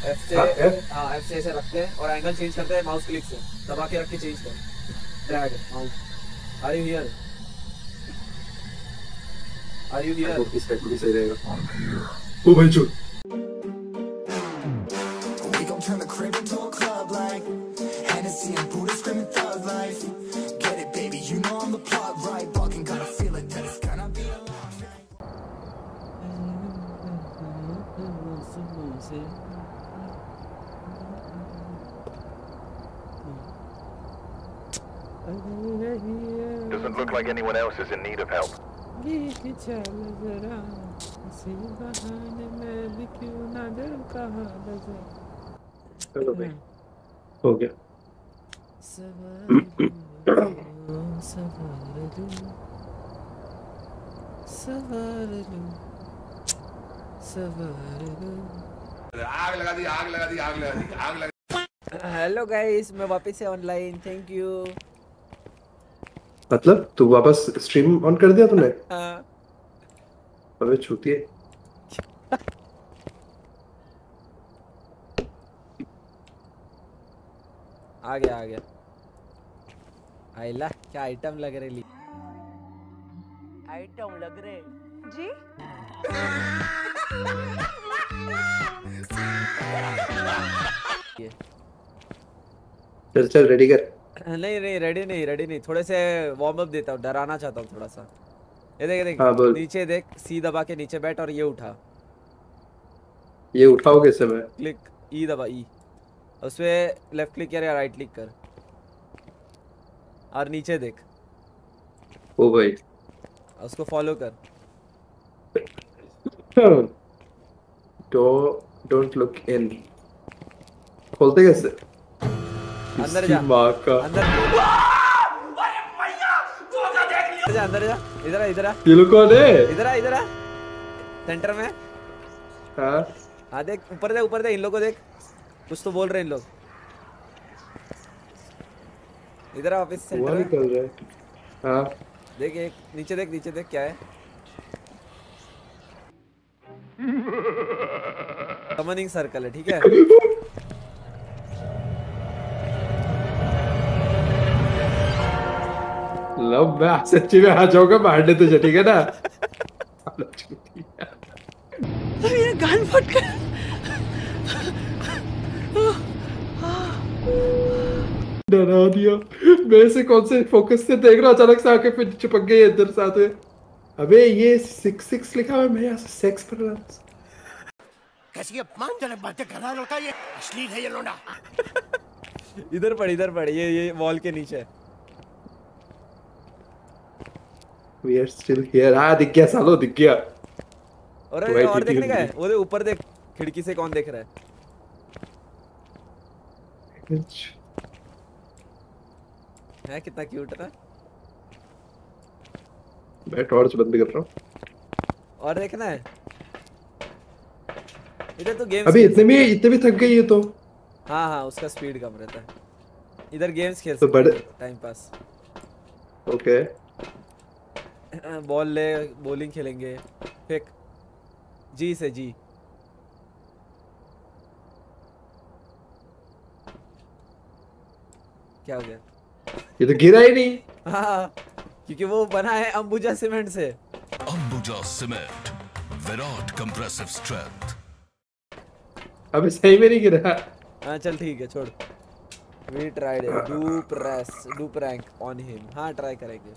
F से हाँ F से ऐसे रखते हैं और एंगल चेंज करते हैं माउस क्लिक से, दबा के रख के चेंज कर, drag mouse. Are you here? Are you here? इस साइड में सही रहेगा। ओ भाई चल We gon' turn the crib into a club like Hennessy and Buddha screaming thug life. Get it baby, you know I'm the plug right. Fucking gotta feel it that it's gonna be a long night. Doesn't look like anyone else is in need of help. चलो भाई हो गया। आग लगा दी, आग लगा दी, आग लगा दी, आग लगा। हेलो गाइस, मैं वापस से ऑनलाइन, थैंक यू। मतलब तू वापस स्ट्रीम ऑन कर दिया तूने? हाँ। अबे छूती है। आ गया आ गया। आइला क्या आइटम लग रहे ली, आइटम लग रहे जी। चल चल रेडी कर। नहीं नहीं रेडी नहीं, थोड़े से वार्म अप देता हूँ, डराना चाहता हूँ थोड़ा सा। ये देख देख हाँ, बोल। नीचे देख, सी दबा के नीचे बैठ और ये उठा। ये उठाओ कैसे मैं? क्लिक ई दबा, ई उसपे लेफ्ट क्लिक कर या राइट क्लिक कर और नीचे देख। ओ भाई उसको फॉलो कर। Don't look in. खोलते कैसे? अंदर जा, अंदर जा, अंदर जा, इधर आ, इधर आ। ये लोग कौन है? इधर आ, इधर आ, सेंटर में। हाँ हाँ देख, ऊपर देख, ऊपर देख, इन लोगों को देख, कुछ तो बोल रहे हैं इन लोग। इधर आ, ऑफिस सेंटर में निकल रहा है। हाँ देख, एक नीचे देख, नीचे देख क्या है। समनिंग सर्कल है, ठीक है। लव मैं सच्ची में आ जाऊंगा मारने तुझे, ठीक है ना? मेरा कान फट गया। डरा दिया। मैं से कौन से फोकस से देख रहा हूँ, अचानक से आके फिर चिपक गई इधर साथ में। अबे ये 6 लिखा हुआ है, मैं यहाँ से सेक्स कर रहा था। कैसी अपमानजनक बातें कर रहा है लड़का, ये अश्लील है ये लोंडा। इधर पड़, ये वॉल के नीचे। We are still here। हाँ दिख गया सालो, दिख गया। और देखने का है, वो देख ऊपर देख, खिड़की से कौन देख रहा है। है कितना क्यूट है। मैं टॉर्च बंद कर रहा हूँ। और देखना है इधर तो गेम्स। अभी इतने भी थक गई है तो। हाँ हाँ उसका स्पीड कम रहता है। इधर गेम्स खेल तो सकते हैं, टाइम पास। ओके बॉल ले, बॉलिंग खेलेंगे। फेक जी से जी। क्या हो गया? ये तो गिरा ही नहीं। हाँ क्योंकि वो बना है अंबुजा सीमेंट से। अंबुजा सीमेंट, विराट कंप्रेसिव स्ट्रेंथ। अबे सही में नहीं गिरा। हाँ चल ठीक है छोड़। We tried it. Do prank on him. हाँ ट्राई करेंगे।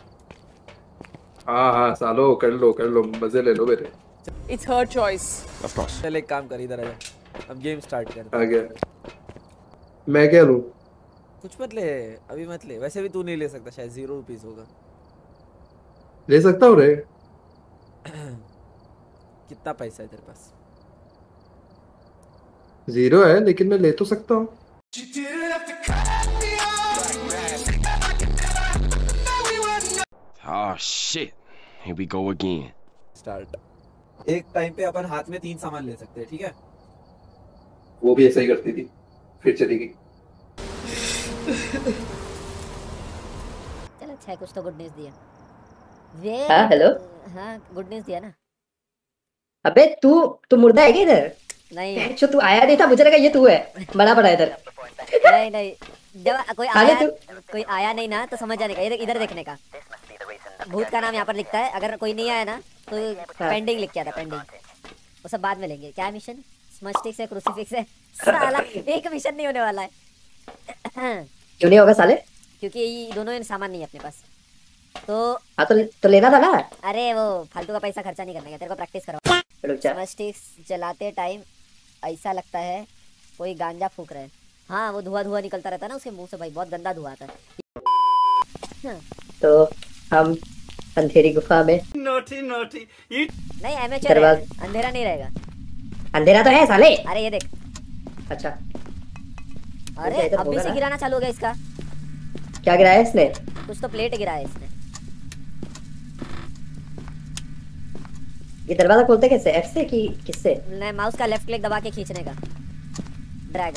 हाँ सालो कर लो मजे ले लो मेरे। It's her choice. Of course। चल एक काम कर, इधर आ जा, अब गेम स्टार्ट कर। आ गया। मैं क्या लूँ? कुछ मत ले, अभी मत ले। वैसे भी तू नहीं ले सकता, शायद 0 रुपीस होगा। ले सकता हूँ रे। कितना पैसा है तेरे पास? 0 है, लेकिन मैं ले तो सकता हूँ। Oh shit. Here we go again. Start. एक टाइम पे अपन हाथ में 3 सामान ले सकते हैं, ठीक है? वो भी ऐसा ही करती थी, फिर चली गई। चल अच्छा है, कुछ तो गुड न्यूज़ दिया। हाँ हेलो। हाँ गुड न्यूज़ दिया ना। अबे तू मुर्दा है क्या इधर? नहीं जो तू आया नहीं था, मुझे लगा ये तू है, बड़ा बड़ा इधर। नहीं नहीं, जब कोई आया नहीं ना तो समझ जाने का, इधर देखने का। भूत का नाम यहाँ पर लिखता है, अगर कोई नहीं आया ना तो पेंडिंग लिख के आता, पेंडिंग। वो सब बाद में लेंगे। क्या मिशन? स्मच स्टिक से क्रूसीफिक्स है साला, एक मिशन नहीं होने वाला है। क्यों नहीं होगा साले? क्योंकि ये दोनों सामान नहीं है अपने पास। तो हाँ तो लेना था ना। अरे वो फालतू का पैसा खर्चा नहीं करना है, तेरे को प्रैक्टिस करवा। रुक जा। स्मच स्टिक्स जलाते टाइम ऐसा लगता है कोई गांजा फूक रहा है। हाँ वो धुआं निकलता रहता है ना उसके मुंह से भाई, बहुत गंदा धुआं आता है। तो हम अंधेरी गुफा में। नोटी नहीं एमेचर है, अंधेरा नहीं रहेगा। अंधेरा तो है साले। अरे ये देख। अच्छा अरे अभी से गिराना चालू हो गया इसका। क्या गिराया इसने? कुछ तो प्लेट गिराया है इसने। ये दरवाजा खोलते कैसे? एफ से कि किससे? नहीं, माउस का लेफ्ट क्लिक दबा के खींचने का, ड्रैग।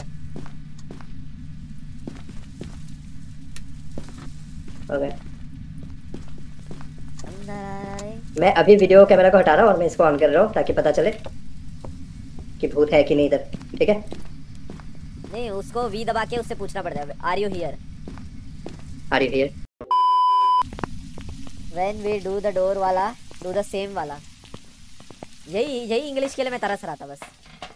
ओके मैं अभी वीडियो कैमरा को हटा रहा हूँ और मैं इसको ऑन कर रहा हूँ ताकि पता चले कि भूत है कि नहीं इधर। ठीक है? नहीं, उसको वी दबा के उससे पूछना पड़ता है, are you here? Are you here? When we do the door वाला, डू द सेम वाला। यही इंग्लिश के लिए मैं तरस रहा था बस।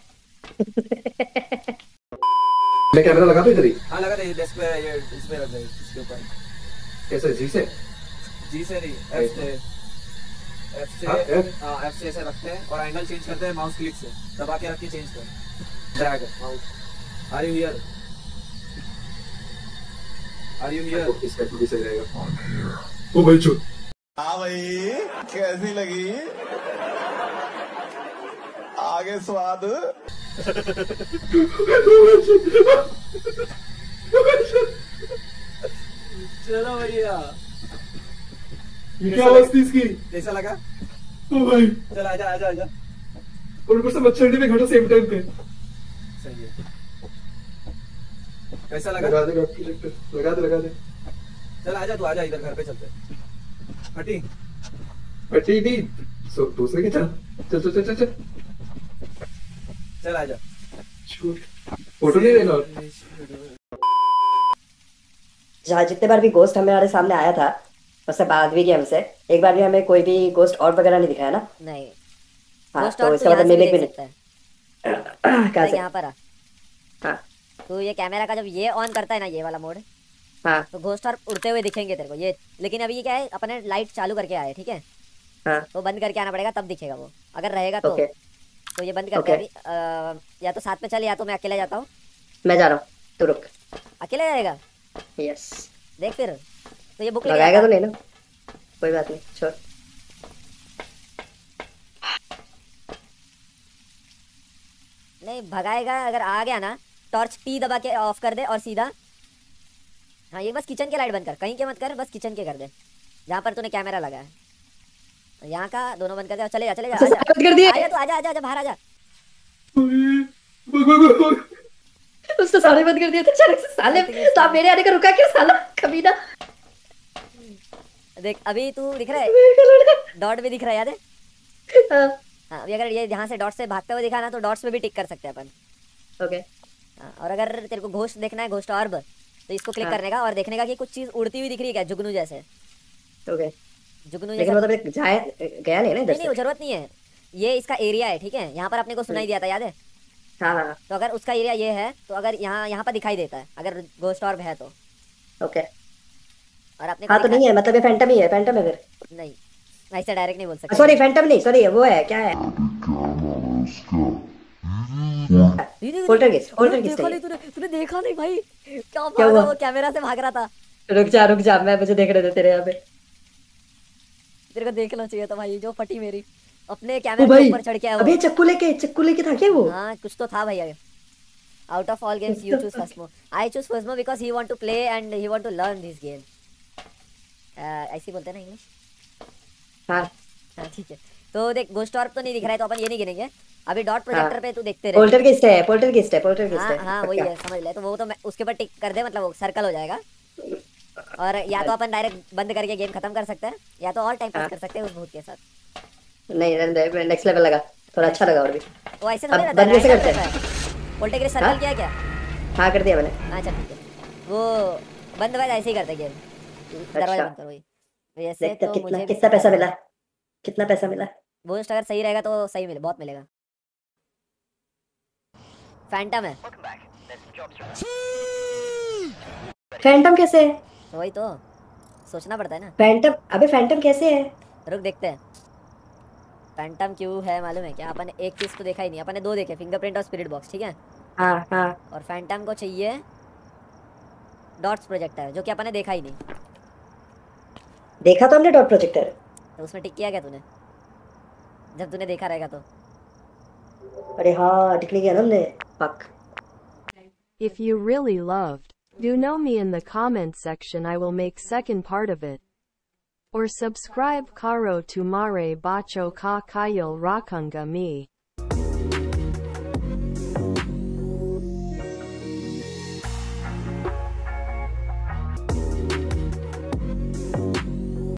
मैं कैमरा लगा दो इधर ही। हाँ लगा दे, डेस्क पे ये इसमें रख दे, इसके ऊपर। कैसे? जी से नहीं, एफ से। हाँ एफ से ऐसे रखते हैं और एंगल चेंज करते हैं माउस क्लिक से, दबा के रख के चेंज कर, drag mouse. Are you here? Are you here? इसका भी सही रहेगा। ओ भाई चुप। हाँ भाई कैसी लगी? आगे स्वाद। चलो भैया। ये क्या आवाज थी इसकी? कैसा लगा? ओ भाई चल आजा। और ऊपर से मच्छरदानी में घटा सेम टाइम पे। सही है। कैसा लगा? लगा दे। चल आजा, तू आजा, इधर घर पे चलते। फटी नहीं। सो दूसरे के चल। चल आजा। फोटो नहीं लेना। जहाँ जितने बार भी गोस्ट हमारे सामने आया था उससे बात भी की हमसे, एक बार भी हमें कोई भी गोस्ट और वगैरह नहीं दिखाया ना? नहीं। हाँ, गोस्ट तो और इसका मतलब मिमिक भी नहीं। कहाँ से? यहाँ पर आ। हाँ तो ये कैमरा का जब ये ऑन करता है ना, ये वाला मोड, हाँ तो घोस्ट और उड़ते हुए दिखेंगे तेरे को ये। लेकिन अभी ये क्या है, अपने लाइट चालू करके आए, ठीक है? हाँ तो बंद करके आना पड़ेगा, तब दिखेगा वो। अगर रहेगा तो ओके। तो ये बंद करके अभी या तो साथ में चल या तो मैं अकेले जाता हूँ। मैं जा रहा हूँ, तू रुक। अकेले जाएगा? यस। देख फिर तो ये बुक लगाएगा तो लेना, कोई बात नहीं, छोड़। नहीं भगाएगा, अगर आ गया ना टॉर्च टी दबा के ऑफ कर दे और सीधा। हाँ ये बस किचन के लाइट बंद कर, कहीं के मत कर, बस किचन के कर दे जहाँ पर तूने कैमरा लगा है। यहाँ का दोनों बंद कर दे और चले जा। कर दिए। आजा तो आजा बाहर आजा। उसने सारे बंद कर दिए थे अचानक से साले। तो आप मेरे आने का रुका क्यों साला कमीना? देख अभी तू दिख रहा है, डॉट भी दिख रहा है, याद है? हाँ अभी अगर ये यहाँ से डॉट से भागते हुए दिखा ना तो डॉट्स पे भी टिक कर सकते हैं अपन। ओके। और अगर तेरे को घोस्ट देखना है, घोस्ट ऑर्ब, तो इसको क्लिक करने का और देखने का कि कुछ चीज उड़ती हुई दिख रही है क्या, जुगनू जैसे। ओके। जुगनू लेकिन मतलब गया नहीं ना इधर से? नहीं जरूरत नहीं है, ये इसका एरिया है, ठीक है? यहाँ पर अपने को सुनाई दिया था, याद है? हाँ। तो अगर उसका एरिया ये है तो अगर यहाँ पर दिखाई देता है अगर घोस्ट ऑर्ब है तो। ओके। और अपने हाँ तो नहीं है, मतलब ये फैंटम ही है। फैंटम है फिर? नहीं ऐसे डायरेक्ट नहीं बोल सकते। सॉरी फैंटम नहीं, सॉरी वो है, क्या है? पोल्टरगेस्ट तूने देखा नहीं भाई? क्या हुआ? वो कैमरा से भाग रहा था। रुक जा, मैं मुझे देख रहे थे तेरे यहाँ पे। तेरे को देखना चाहिए था भाई, जो फटी मेरी अपने कैमरे के ऊपर चढ़ के आया। अबे चक्कू लेके था क्या वो? हाँ कुछ तो था भैया। Out of all games you choose Phasmo. I choose Phasmo because he want to play and he want to learn this game. ऐसे बोलते हैं ना इंग्लिश? हाँ ठीक है। तो देख घोस्ट ऑर्ब तो नहीं दिख रहा है तो अपन ये नहीं गिनेंगे अभी। डॉट प्रोजेक्टर पे तू देखते रहे। पोल्टरगेस्ट है। हाँ वही है, समझ ले। तो वो तो मैं उसके ऊपर टिक कर दे, मतलब वो सर्कल हो जाएगा। और या तो अपन डायरेक्ट बंद करके गेम खत्म कर सकते हैं या तो और टाइम पास कर सकते हैं उस भूत के साथ। नहीं नेक्स्ट लेवल लगा। थोड़ा अच्छा लगा और भी। वो ऐसे अब थोड़ी रहता बंद कैसे है, करते रहता हैं? है। उल्टे गिरे सर्कल हाँ? किया क्या? हाँ कर दिया मैंने। अच्छा ठीक है। वो बंद बाद ऐसे ही करते गेम। दरवाजा अच्छा। बंद करो वही। वैसे देखते तो कितना मुझे भी कितना पैसा सीखना मिला, है। कितना पैसा मिला। बूस्ट अगर सही रहेगा तो सही मिले, बहुत मिलेगा। फैंटम है। फैंटम कैसे है? तो वही तो सोचना पड़ता है ना। फैंटम, अबे फैंटम कैसे है? रुक देखते हैं। फैंटम क्यों है मालूम है क्या? अपन ने एक चीज तो देखा ही नहीं, अपन ने दो देखे, फिंगरप्रिंट और स्पिरिट बॉक्स, ठीक है। हाँ हाँ। और फैंटम को चाहिए डॉट्स प्रोजेक्टर, जो कि अपन ने देखा ही नहीं। देखा तो हमने डॉट प्रोजेक्टर। तो उसमें टिक किया क्या तूने? जब तूने देखा रहेगा तो। अरे हाँ टिक नहीं किया ना हमने। Fuck. If you really loved, do know me in the comments section. I will make second part of it. Or subscribe Karo to Mare Bacho Ka Kayal Rakunga Me.